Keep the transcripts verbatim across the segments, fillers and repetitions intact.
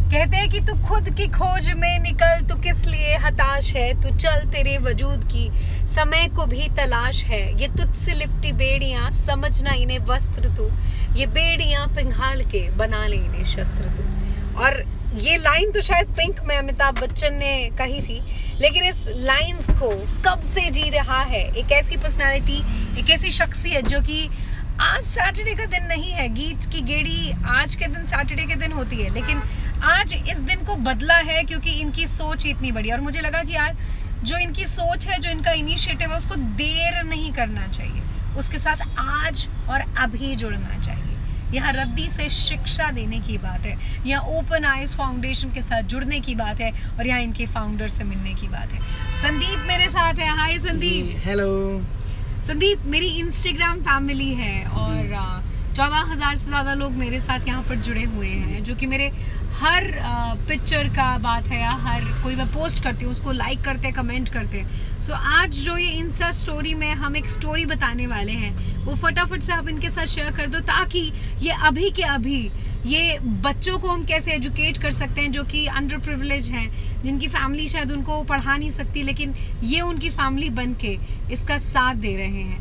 कहते हैं कि तू खुद की खोज में निकल, तू किस लिए हताश है, तू चल तेरे वजूद की समय को भी तलाश है। ये तुझसे लिपटी बेड़ियां समझना इन्हें वस्त्र तू, ये बेड़ियां पिघाल के बना ले इन्हें शस्त्र तू। और ये लाइन तो शायद पिंक में अमिताभ बच्चन ने कही थी, लेकिन इस लाइन को कब से जी रहा है एक ऐसी पर्सनालिटी, एक ऐसी शख्सियत जो कि आज सैटरडे का दिन नहीं है। गीत की गेड़ी आज के दिन सैटरडे के दिन होती है, लेकिन आज इस दिन को बदला है क्योंकि इनकी सोच इतनी बड़ी। और मुझे लगा कि यार जो इनकी सोच है, जो इनका इनिशिएटिव है, उसको देर नहीं करना चाहिए, उसके साथ आज और अभी जुड़ना चाहिए। यहाँ रद्दी से शिक्षा देने की बात है, यहाँ ओपन आइज फाउंडेशन के साथ जुड़ने की बात है, और यहाँ इनके फाउंडर से मिलने की बात है। संदीप मेरे साथ है। हाय संदीप। हेलो संदीप, मेरी इंस्टाग्राम फैमिली है और चौदह हजार से ज़्यादा लोग मेरे साथ यहाँ पर जुड़े हुए हैं, जो कि मेरे हर पिक्चर का बात है या हर कोई मैं पोस्ट करती हूँ उसको लाइक करते हैं, कमेंट करते हैं। सो so, आज जो ये इंस्टा स्टोरी में हम एक स्टोरी बताने वाले हैं, वो फटाफट से आप इनके साथ शेयर कर दो, ताकि ये अभी के अभी ये बच्चों को हम कैसे एजुकेट कर सकते हैं जो कि अंडर प्रिविलेज हैं, जिनकी फैमिली शायद उनको पढ़ा नहीं सकती, लेकिन ये उनकी फैमिली बन के इसका साथ दे रहे हैं।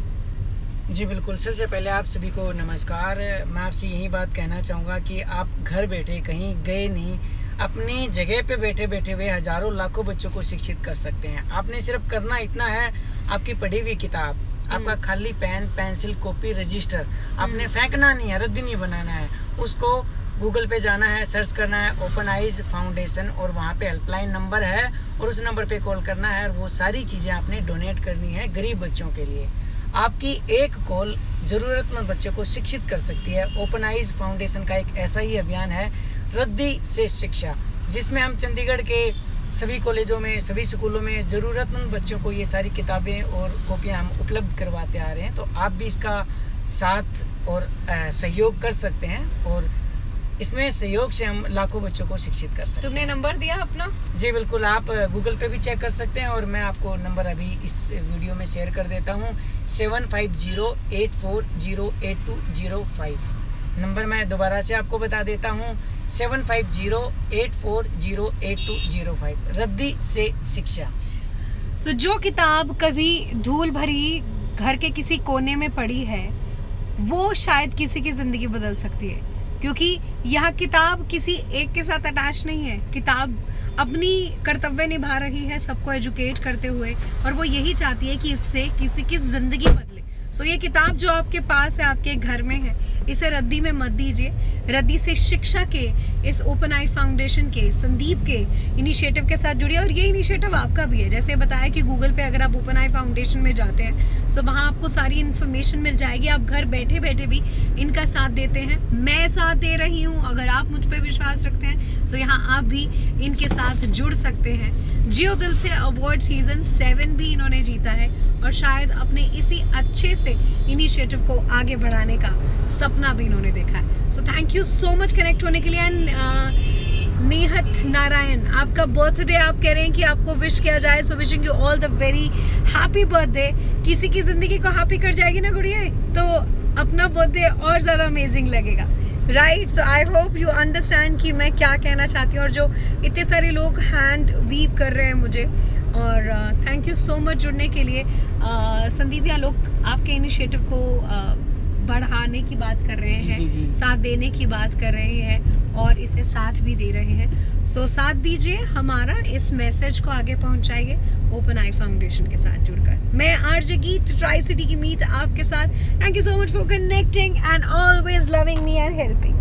जी बिल्कुल। सबसे पहले आप सभी को नमस्कार। मैं आपसे यही बात कहना चाहूँगा कि आप घर बैठे कहीं गए नहीं, अपनी जगह पे बैठे बैठे हुए हजारों लाखों बच्चों को शिक्षित कर सकते हैं। आपने सिर्फ करना इतना है, आपकी पढ़ी हुई किताब, आपका खाली पेन, पेंसिल, कॉपी, रजिस्टर आपने फेंकना नहीं है, रद्दी नहीं बनाना है। उसको गूगल पे जाना है, सर्च करना है ओपन आइज फाउंडेशन, और वहाँ पे हेल्पलाइन नंबर है और उस नंबर पे कॉल करना है, और वो सारी चीज़ें आपने डोनेट करनी है गरीब बच्चों के लिए। आपकी एक कॉल ज़रूरतमंद बच्चों को शिक्षित कर सकती है। ओपन आइज फाउंडेशन का एक ऐसा ही अभियान है, रद्दी से शिक्षा, जिसमें हम चंडीगढ़ के सभी कॉलेजों में, सभी स्कूलों में ज़रूरतमंद बच्चों को ये सारी किताबें और कॉपियाँ हम उपलब्ध करवाते आ रहे हैं। तो आप भी इसका साथ और सहयोग कर सकते हैं, और इसमें सहयोग से हम लाखों बच्चों को शिक्षित कर सकते हैं। तुमने नंबर दिया अपना? जी बिल्कुल, आप गूगल पे भी चेक कर सकते हैं, और मैं आपको नंबर अभी इस वीडियो में शेयर कर देता हूँ। Seven five zero eight four zero eight two zero five number मैं दोबारा से आपको बता देता हूँ, seven five zero eight four zero eight two zero five रद्दी से शिक्षा। तो जो किताब कभी धूल भरी घर के किसी कोने में पड़ी है, वो शायद किसी की ज़िंदगी बदल सकती है, क्योंकि यह किताब किसी एक के साथ अटैच नहीं है। किताब अपनी कर्तव्य निभा रही है, सबको एजुकेट करते हुए, और वो यही चाहती है कि इससे किसी की ज़िंदगी बदले। सो ये किताब जो आपके पास है, आपके घर में है, इसे रद्दी में मत दीजिए। रद्दी से शिक्षा के इस ओपन आई फाउंडेशन के संदीप के इनिशिएटिव के साथ जुड़िए, और ये इनिशिएटिव आपका भी है। जैसे बताया कि गूगल पे अगर आप ओपन आई फाउंडेशन में जाते हैं, सो वहाँ आपको सारी इन्फॉर्मेशन मिल जाएगी। आप घर बैठे बैठे भी इनका साथ देते हैं, मैं साथ दे रही हूँ। अगर आप मुझ पर विश्वास रखते हैं, सो यहाँ आप भी इनके साथ जुड़ सकते हैं। जियो दिल से अवार्ड सीजन सेवन भी इन्होंने जीता है, और शायद अपने इसी अच्छे से इनिशिएटिव को आगे बढ़ाने का सपना भी इन्होंने देखा है। So thank you so much connect होने के लिए। एंड नेहत नारायण, आपका बर्थडे आप कह रहे हैं कि आपको विश किया जाए, so wishing you all the very happy birthday. किसी की जिंदगी को हैप्पी कर जाएगी ना गुड़िया, तो अपना बर्थडे और ज़्यादा अमेजिंग लगेगा, right. So I hope you understand कि मैं क्या कहना चाहती हूँ, और जो इतने सारे लोग हैंड वीव कर रहे हैं मुझे, और थैंक यू सो मच जुड़ने के लिए। uh, संदीप, यहाँ लोग आपके इनिशिएटिव को uh, बढ़ाने की बात कर रहे हैं, जी, जी। साथ देने की बात कर रहे हैं, और इसे साथ भी दे रहे हैं। सो so, साथ दीजिए, हमारा इस मैसेज को आगे पहुंचाइए ओपन आई फाउंडेशन के साथ जुड़कर। मैं आरजे गीत, ट्राई सिटी की मीत आपके साथ। Thank you so much for connecting and always loving me and helping.